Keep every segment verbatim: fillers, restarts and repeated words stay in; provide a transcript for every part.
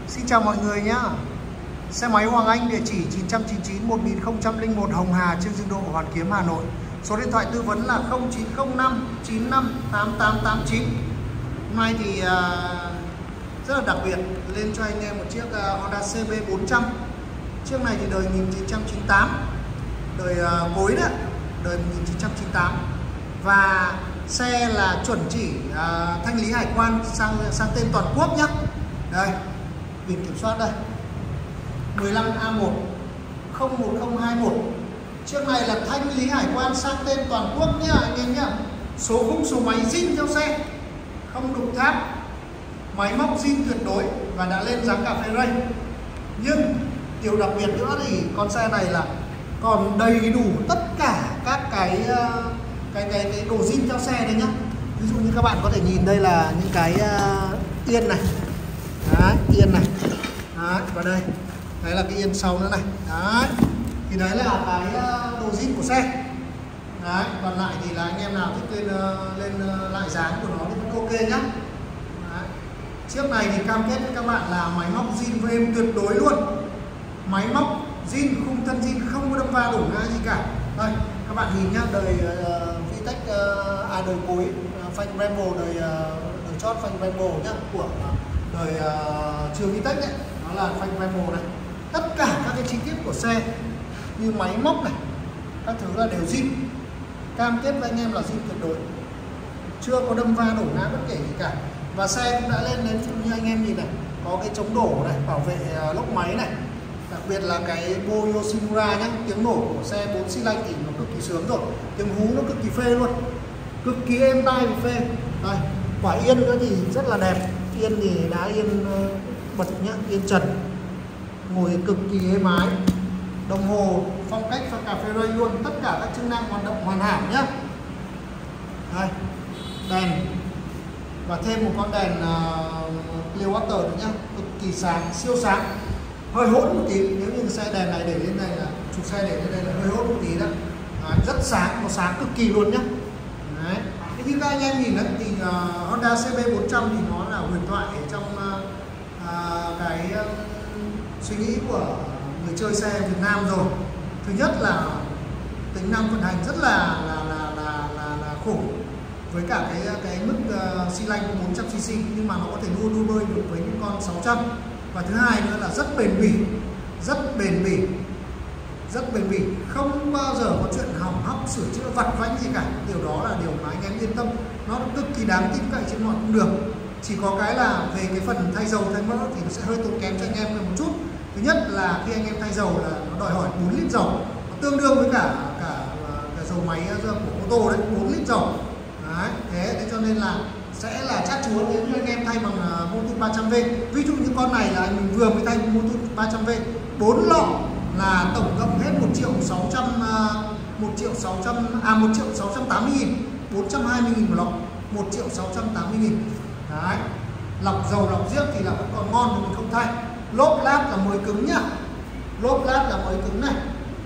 Xin chào mọi người nhé. Xe máy Hoàng Anh, địa chỉ chín trăm chín mươi chín một nghìn không trăm lẻ một Hồng Hà, Trương Dương Độ, Hoàn Kiếm, Hà Nội. Số điện thoại tư vấn là không chín không năm chín năm tám tám tám chín. Hôm nay thì uh, rất là đặc biệt, lên cho anh em một chiếc uh, Honda C B bốn trăm. Chiếc này thì đời một nghìn chín trăm chín mươi tám, đời uh, cuối đấy, đời một nghìn chín trăm chín mươi tám. Và xe là chuẩn chỉ uh, thanh lý hải quan sang sang tên toàn quốc nhé. Đây, biển kiểm soát đây, mười lăm A một không một không hai một. Chiếc này là thanh lý hải quan sang tên toàn quốc nhá anh em nhá. Số khung số máy zin theo xe, không đục tháp, máy móc zin tuyệt đối và đã lên dáng cà phê ray. Nhưng điều đặc biệt nữa thì con xe này là còn đầy đủ tất cả các cái cái cái, cái đồ zin theo xe đây nhá. Ví dụ như các bạn có thể nhìn đây là những cái uh, yên này. Đấy, yên này. Đấy, và đây, đấy là cái yên sau nữa này. Đấy, thì đấy là cái đồ zin của xe. Đấy, còn lại thì là anh em nào thích lên, lên lại dáng của nó thì vẫn ok nhá. Đấy. Chiếc này thì cam kết với các bạn là máy móc zin với em tuyệt đối luôn. Máy móc zin, khung thân zin, không có đâm va đổ ngã gì cả. Đây, các bạn nhìn nhá, đời uh, Vitec, uh, à đời cuối, uh, phanh Brembo, đời, uh, đời chót phanh Brembo nhá, của uh, đời uh, chưa Vitec đấy, nó là phanh Brembo này. Tất cả các cái chi tiết của xe như máy móc này, các thứ là đều zin. Cam kết với anh em là zin tuyệt đối, chưa có đâm va đổ ngã bất kể gì cả. Và xe cũng đã lên đến, như anh em nhìn này, có cái chống đổ này, bảo vệ uh, lốc máy này. Đặc biệt là cái Bo Yoshimura nhá, tiếng nổ của xe bốn xi lanh thì nó cực kỳ sướng rồi, tiếng hú nó cực kỳ phê luôn, cực kỳ êm tai và phê. Đây, quả yên nữa thì rất là đẹp, yên thì đá yên bật nhá, yên trần, ngồi cực kỳ êm ái. Đồng hồ phong cách pha cà phê ray luôn, tất cả các chức năng hoạt động hoàn hảo nhá. Đây, đèn và thêm một con đèn uh, Clear Water nữa nhá, cực kỳ sáng, siêu sáng. Hơi hỗn một tí, nếu như xe đèn này để lên đây là chủ xe để lên đây là hơi hỗn một tí đó. Đấy, rất sáng, nó sáng cực kỳ luôn nhá. Đấy, thế như các anh em nhìn đấy thì uh, Honda C B bốn trăm thì nó là huyền thoại ở trong uh, uh, cái uh, suy nghĩ của người chơi xe Việt Nam rồi. Thứ nhất là tính năng vận hành rất là là là là là, là khủng, với cả cái cái mức uh, xi lanh bốn trăm xi xi, nhưng mà nó có thể đua đua bơi được với những con sáu trăm. Và thứ hai nữa là rất bền bỉ, rất bền bỉ, rất bền bỉ, không bao giờ có chuyện hỏng hóc sửa chữa vặt vãnh gì cả. Điều đó là điều mà anh em yên tâm, nó cực kỳ đáng tin cậy trên mọi cung đường. Chỉ có cái là về cái phần thay dầu thay mỡ thì nó sẽ hơi tốn kém cho anh em một chút. Thứ nhất là khi anh em thay dầu là nó đòi hỏi bốn lít dầu, nó tương đương với cả cả, cả dầu máy của ô tô đấy, bốn lít dầu. Đấy, thế, thế cho nên là sẽ là chát chúa nếu như anh em thay bằng uh, Motul ba trăm V. Ví dụ như con này là anh mình vừa mới thay Motul ba trăm V, bốn lọ là tổng cộng hết một triệu sáu trăm, một triệu sáu trăm, à một triệu sáu trăm tám mươi nghìn, bốn trăm hai mươi nghìn một lọ, một triệu sáu trăm tám mươi nghìn. Đấy, lọc dầu lọc giếc thì là vẫn còn ngon thì mình không thay. Lốp lát là mới cứng nhá, lốp lát là mới cứng này.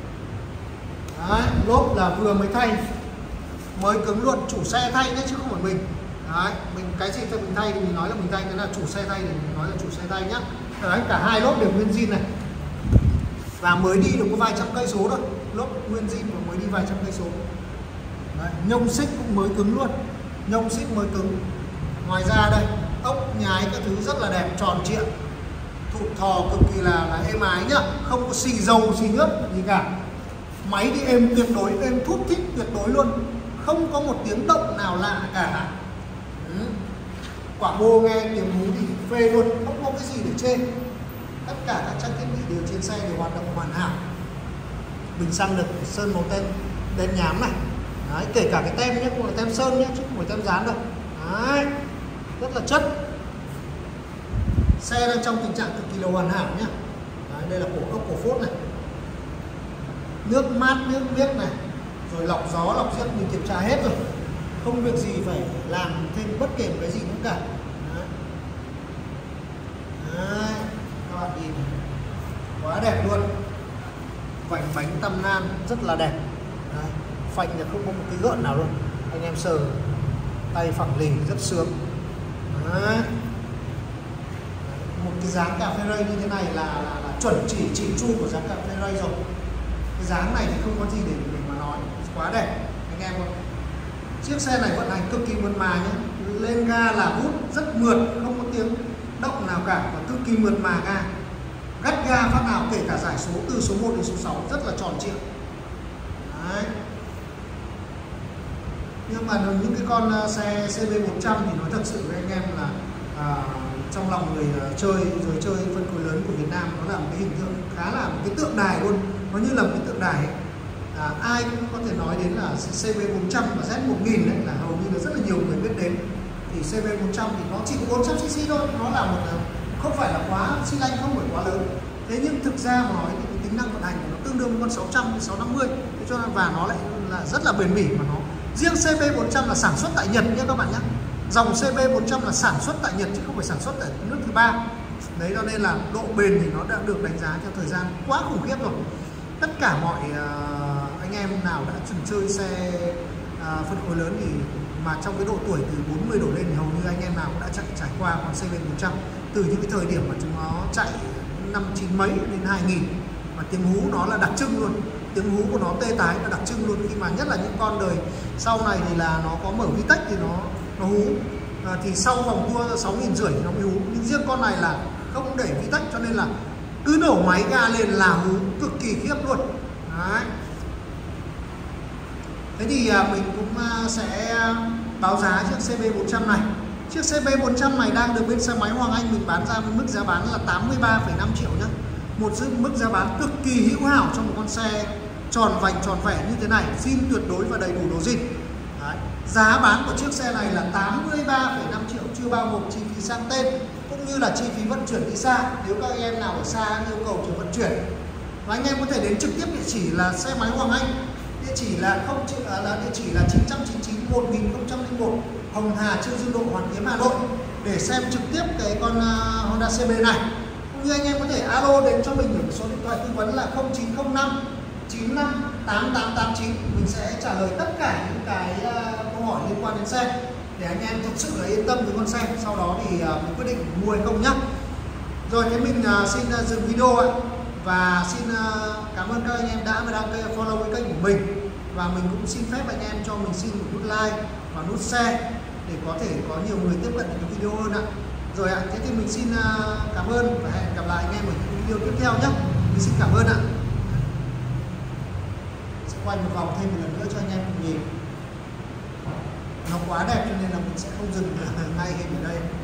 Đấy, lốp là vừa mới thay, mới cứng luôn, chủ xe thay nhé chứ không phải mình. Đấy, mình cái gì cho mình thay thì mình nói là mình thay, cái là chủ xe thay thì mình nói là chủ xe thay nhá. Đấy, cả hai lốp đều nguyên zin này, và mới đi được có vài trăm cây số thôi, lốp nguyên zin và mới đi vài trăm cây số. Đấy, nhông xích cũng mới cứng luôn, nhông xích mới cứng. Ngoài ra đây, ốc nhái các thứ rất là đẹp, tròn trịa, thụ thò cực kỳ là, là êm ái nhá, không có xì dầu xì nhớt gì cả. Máy đi êm tuyệt đối, êm thút thít tuyệt đối luôn, không có một tiếng động nào lạ cả. Ừ. Quả bô nghe tiếng hú thì phê luôn, không có cái gì để chê. Tất cả các trang thiết bị đều trên xe đều hoạt động hoàn hảo. Bình xăng được sơn màu tem đen nhám này. Đấy, kể cả cái tem nhé, cũng là tem sơn nhé, chứ không phải tem dán đâu. Đấy, rất là chất. Xe đang trong tình trạng cực kỳ là hoàn hảo nhé. Đấy, đây là cổ ốc cổ phốt này, nước mát nước biếc này, rồi lọc gió lọc giếc mình kiểm tra hết rồi, không việc gì phải làm thêm bất kể một cái gì nữa cả. Đấy. Đấy, các bạn nhìn quá đẹp luôn, vành bánh tăm nan rất là đẹp. Đấy, phanh là không có một cái gợn nào luôn, anh em sờ tay phẳng lì rất sướng. Đấy, một cái dáng cà phê ray như thế này là, là, là chuẩn chỉ chỉ chu của dáng cà phê ray rồi. Cái dáng này thì không có gì để để mà nói, quá đẹp anh em ơi. Chiếc xe này vận hành cực kỳ mượt mà nhé, lên ga là hút rất mượt, không có tiếng động nào cả, và cực kỳ mượt mà ga, gắt ga phát nào, kể cả giải số từ số một đến số sáu rất là tròn trịa. Đấy. Nhưng mà những cái con xe xê bê một trăm thì nói thật sự với anh em là à, trong lòng người chơi rồi chơi phân khối lớn của Việt Nam, nó là một cái hình tượng khá là một cái tượng đài luôn, nó như là một cái tượng đài ấy. À, ai cũng có thể nói đến là xê bê bốn trăm và Z một nghìn đấy là hầu như là rất là nhiều người biết đến. Thì xê bê bốn trăm thì nó chỉ có bốn trăm xê xê thôi, nó là một không phải là quá xi lanh, không phải quá lớn. Thế nhưng thực ra mà nói thì cái tính năng vận hành của nó tương đương với con sáu trăm đến sáu năm mươi, thế cho nên và nó lại là rất là bền bỉ. Mà nó riêng xê bê bốn trăm là sản xuất tại Nhật nhé các bạn nhé, dòng xê bê bốn trăm là sản xuất tại Nhật chứ không phải sản xuất tại nước thứ ba. Đấy, cho nên là độ bền thì nó đã được đánh giá theo thời gian quá khủng khiếp rồi. Tất cả mọi uh, anh em nào đã từng chơi xe uh, phân khối lớn thì mà trong cái độ tuổi từ bốn mươi đổ lên thì hầu như anh em nào cũng đã chạy trải qua con xê bê bốn trăm, từ những cái thời điểm mà chúng nó chạy năm chín mấy đến hai nghìn, mà tiếng hú nó là đặc trưng luôn, tiếng hú của nó tê tái là đặc trưng luôn. Khi mà nhất là những con đời sau này thì là nó có mở vi tách thì nó nó hú, à, thì sau vòng tua sáu nghìn rưỡi thì nó mới hú, nhưng riêng con này là không để vi tách cho nên là cứ nổ máy ga lên là hú cực kỳ khiếp luôn. Đấy. Thế thì à, mình cũng à, sẽ báo giá chiếc xê bê bốn trăm này. Chiếc xê bê bốn trăm này đang được bên xe máy Hoàng Anh mình bán ra với mức giá bán là tám mươi ba phẩy năm triệu nhé. Một mức giá bán cực kỳ hữu hảo trong một con xe tròn vành tròn vẻ như thế này, zin tuyệt đối và đầy đủ đồ zin. Đấy. Giá bán của chiếc xe này là tám mươi ba phẩy năm triệu, chưa bao gồm chi phí sang tên cũng như là chi phí vận chuyển đi xa. Nếu các anh em nào ở xa yêu cầu chờ vận chuyển, và anh em có thể đến trực tiếp địa chỉ là xe máy Hoàng Anh, địa chỉ là không là địa chỉ là chín trăm chín mươi chín một nghìn không trăm lẻ một Hồng Hà, Trương Dương Độ, Hoàn Kiếm, Hà Nội để xem trực tiếp cái con uh, Honda xê bê này. Cũng như anh em có thể alo đến cho mình ở số điện thoại tư vấn là không chín không năm chín năm tám tám tám chín. Mình sẽ trả lời tất cả những cái uh, câu hỏi liên quan đến xe để anh em thật sự là yên tâm với con xe. Sau đó thì uh, mình quyết định mua hay không nhá. Rồi, thế mình uh, xin uh, dừng video ạ. Và xin uh, cảm ơn các anh em đã và đang follow cái kênh của mình. Và mình cũng xin phép anh em cho mình xin một nút like và nút share để có thể có nhiều người tiếp cận cái video hơn ạ. Rồi ạ, thế thì mình xin uh, cảm ơn và hẹn gặp lại anh em ở những video tiếp theo nhé. Mình xin cảm ơn ạ. Sẽ quay một vòng thêm một lần nữa cho anh em cùng nhìn. Nó quá đẹp cho nên là mình sẽ không dừng ngay hình ở đây.